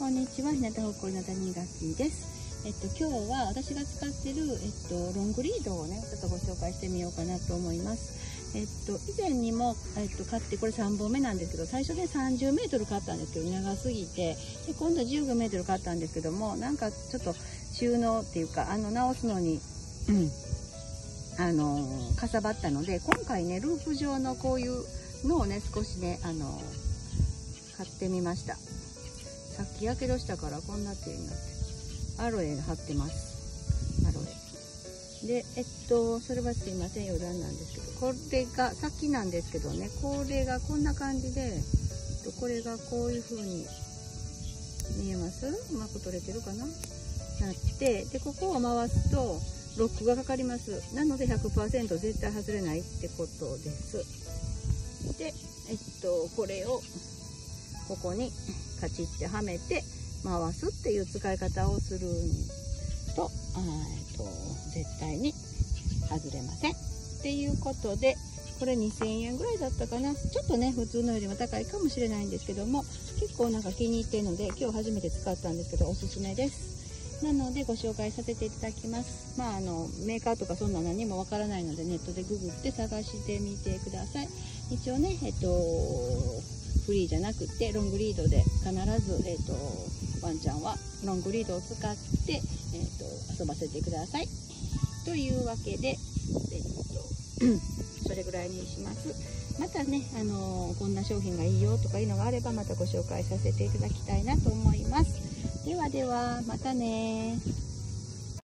こんにちは、日向ほっこりの谷垣です。今日は私が使ってる、ロングリードをね、ちょっとご紹介してみようかなと思います。以前にも、買って、これ3本目なんですけど、最初で30メートル買ったんですけど、長すぎて、で今度15メートル買ったんですけども、なんかちょっと収納っていうか、直すのに、かさばったので、今回ね、ループ状のこういうのをね、少しね、買ってみました。さっきやけどしたからこんな風になってアロエ貼ってます。アロエでそれはすいません、余談なんですけど、これがさっきなんですけどね、これがこんな感じで、これがこういう風に見えます？うまく取れてるかな、なって、でここを回すとロックがかかります。なので 100% 絶対外れないってことです。でこれをここにカチッてはめて回すっていう使い方をすると、絶対に外れませんっていうことで、これ2000円ぐらいだったかな。ちょっとね普通のよりも高いかもしれないんですけども、結構なんか気に入ってるので今日初めて使ったんですけど、おすすめです。なのでご紹介させていただきます。メーカーとかそんな何もわからないので、ネットでググって探してみてください。一応ねフリーじゃなくてロングリードで必ず、ワンちゃんはロングリードを使って、遊ばせてくださいというわけで、それぐらいにします。またね、こんな商品がいいよとかいうのがあればまたご紹介させていただきたいなと思います。ではでは、またね。